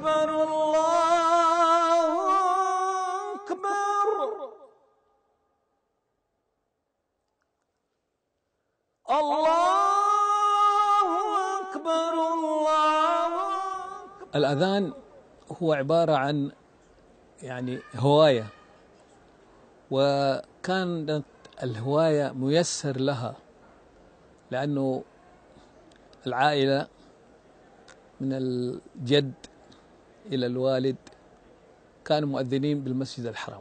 أكبر الله أكبر الله أكبر الله أكبر. الأذان هو عبارة عن هواية، وكانت الهواية ميسر لها لأنه العائلة من الجد إلى الوالد كانوا مؤذنين بالمسجد الحرام،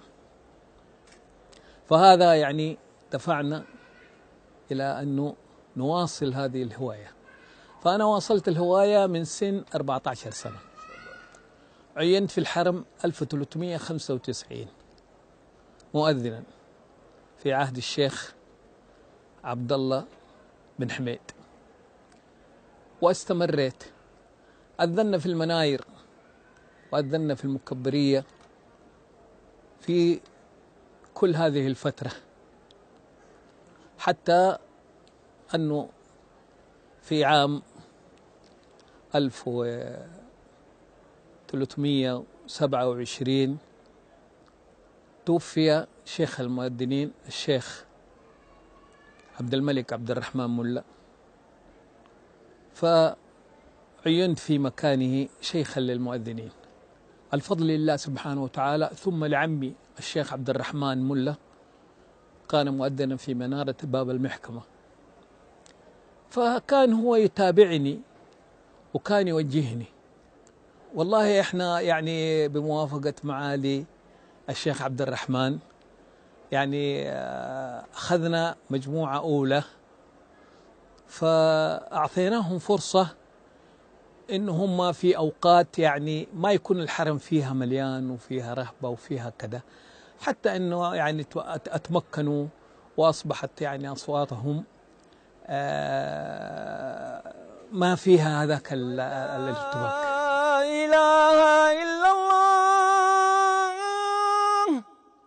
فهذا دفعنا إلى أنه نواصل هذه الهواية. فأنا واصلت الهواية من سن 14 سنة، عينت في الحرم 1395 مؤذنا في عهد الشيخ عبد الله بن حميد، واستمريت. أذنا في المناير وأذنا في المكبرية في كل هذه الفترة، حتى أنه في عام 1327 توفي شيخ المؤذنين الشيخ عبد الملك عبد الرحمن ملا، فعينت في مكانه شيخا للمؤذنين. الفضل لله سبحانه وتعالى، ثم لعمي الشيخ عبد الرحمن ملا كان مؤذنا في منارة باب المحكمة، فكان هو يتابعني وكان يوجهني. والله احنا بموافقة معالي الشيخ عبد الرحمن أخذنا مجموعة أولى، فأعطيناهم فرصة إن هم في أوقات ما يكون الحرم فيها مليان وفيها رهبة وفيها كذا، حتى إنه أتمكنوا وأصبحت أصواتهم ما فيها هذاك الارتباك. لا إله إلا الله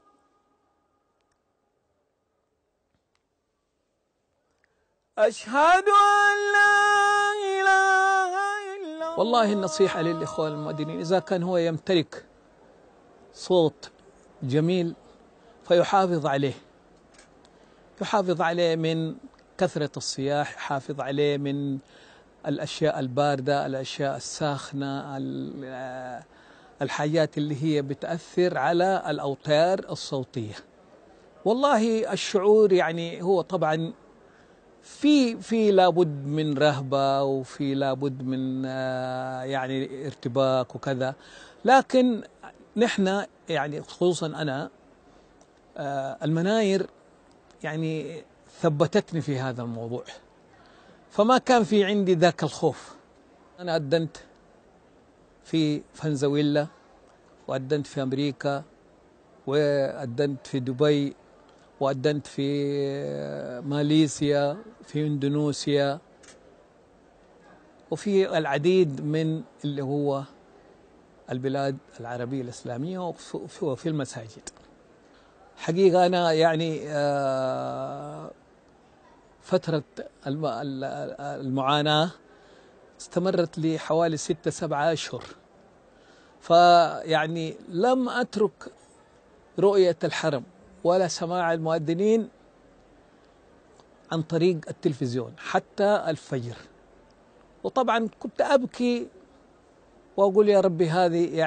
أشهد أن لا إله إلا الله. والله النصيحة للإخوان المؤذنين، إذا كان هو يمتلك صوت جميل فيحافظ عليه، يحافظ عليه من كثرة الصياح، يحافظ عليه من الأشياء الباردة، الأشياء الساخنة، الحاجات اللي هي بتأثر على الأوتار الصوتية. والله الشعور هو طبعا في لابد من رهبة، وفي لابد من ارتباك وكذا، لكن نحن خصوصا أنا المناير ثبتتني في هذا الموضوع، فما كان في عندي ذاك الخوف. أنا أذنت في فنزويلا، وأذنت في أمريكا، وأذنت في دبي، وأذنت في ماليزيا، في إندونيسيا، وفي العديد من اللي هو البلاد العربية الإسلامية، وفي المساجد. حقيقة أنا فترة المعاناة استمرت لي حوالي 6-7 أشهر، لم أترك رؤية الحرم ولا سماع المؤذنين عن طريق التلفزيون حتى الفجر. وطبعا كنت أبكي وأقول يا ربي هذه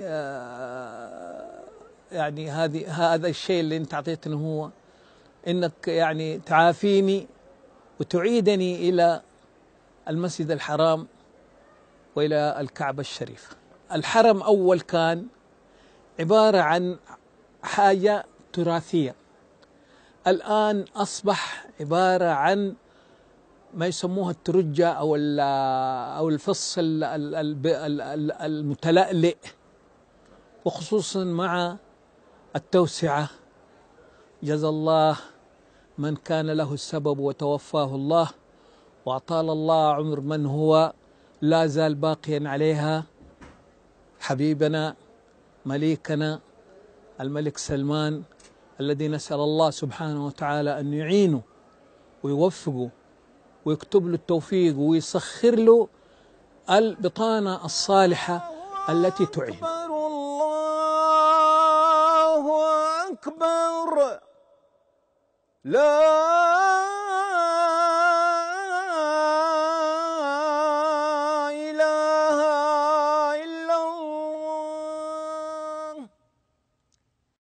هذا الشيء اللي أنت أعطيتني، هو إنك تعافيني وتعيدني إلى المسجد الحرام وإلى الكعبة الشريفة. الحرم أول كان عبارة عن حاجة تراثية، الآن أصبح عبارة عن ما يسموها الترجة أو الفص المتلألئ، وخصوصا مع التوسعة. جزا الله من كان له السبب وتوفاه الله، وأطال الله عمر من هو لا زال باقيا عليها، حبيبنا مليكنا الملك سلمان، الذي نسأل الله سبحانه وتعالى أن يعينه ويوفقه ويكتب له التوفيق ويسخر له البطانة الصالحة التي تعين. الله أكبر. لا